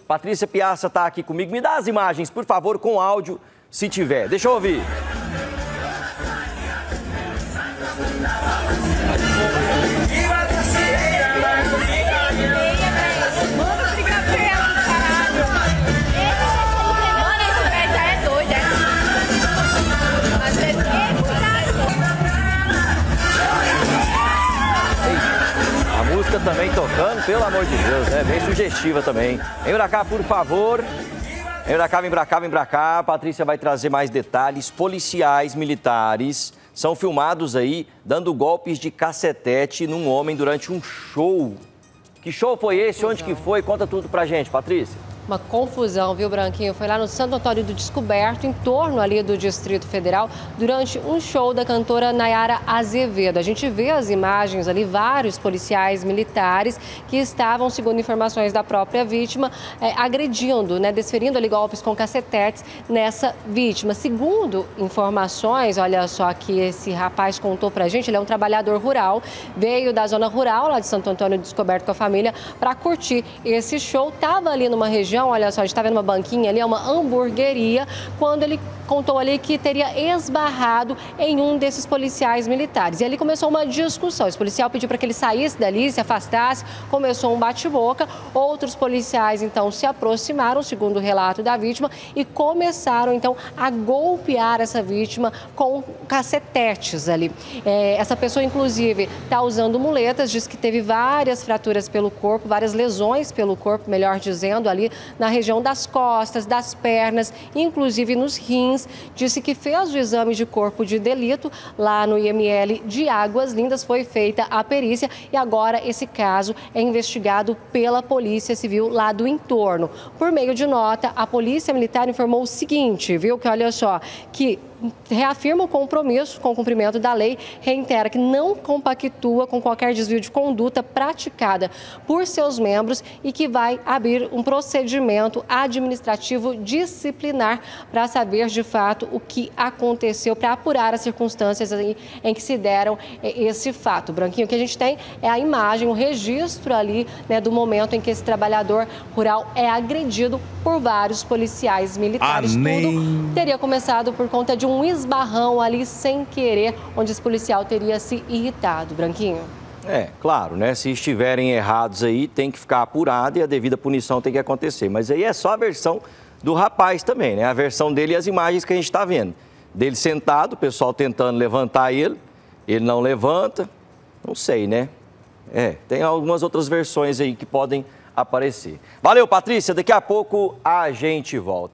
Patrícia Piazza está aqui comigo. Me dá as imagens, por favor, com áudio, se tiver. Deixa eu ouvir. A música também tocando, pelo amor de Deus, né? Bem sugestiva também. Vem pra cá, por favor. Vem pra cá, vem pra cá, vem pra cá. A Patrícia vai trazer mais detalhes. Policiais militares são filmados aí dando golpes de cacetete num homem durante um show. Que show foi esse? Onde que foi? Conta tudo pra gente, Patrícia. Uma confusão, viu, Branquinho? Foi lá no Santo Antônio do Descoberto, em torno ali do Distrito Federal, durante um show da cantora Nayara Azevedo. A gente vê as imagens ali, vários policiais militares que estavam, segundo informações da própria vítima, agredindo, né, desferindo ali golpes com cacetetes nessa vítima. Segundo informações, olha só que esse rapaz contou pra gente, ele é um trabalhador rural, veio da zona rural, lá de Santo Antônio do Descoberto com a família, para curtir esse show. Tava ali numa região, olha só, a gente está vendo uma banquinha ali, é uma hamburgueria, quando ele contou ali que teria esbarrado em um desses policiais militares. E ali começou uma discussão. Esse policial pediu para que ele saísse dali, se afastasse, começou um bate-boca. Outros policiais, então, se aproximaram, segundo o relato da vítima, e começaram, então, a golpear essa vítima com cacetetes ali. Essa pessoa, inclusive, está usando muletas, diz que teve várias fraturas pelo corpo, várias lesões pelo corpo, melhor dizendo, ali na região das costas, das pernas, inclusive nos rins. Disse que fez o exame de corpo de delito lá no IML de Águas Lindas, foi feita a perícia e agora esse caso é investigado pela Polícia Civil lá do entorno. Por meio de nota, a Polícia Militar informou o seguinte, viu, que olha só, que reafirma o compromisso com o cumprimento da lei, reitera que não compactua com qualquer desvio de conduta praticada por seus membros e que vai abrir um procedimento administrativo disciplinar para saber de fato o que aconteceu, para apurar as circunstâncias em que se deram esse fato. Branquinho, o que a gente tem é a imagem, o registro ali, né, do momento em que esse trabalhador rural é agredido por vários policiais militares. Amém. Tudo teria começado por conta de um esbarrão ali sem querer, onde esse policial teria se irritado. Branquinho? Claro, né? Se estiverem errados aí, tem que ficar apurado e a devida punição tem que acontecer. Mas aí é só a versão do rapaz também, né? A versão dele e as imagens que a gente está vendo. Dele sentado, o pessoal tentando levantar ele não levanta, não sei, né? Tem algumas outras versões aí que podem aparecer. Valeu, Patrícia, daqui a pouco a gente volta.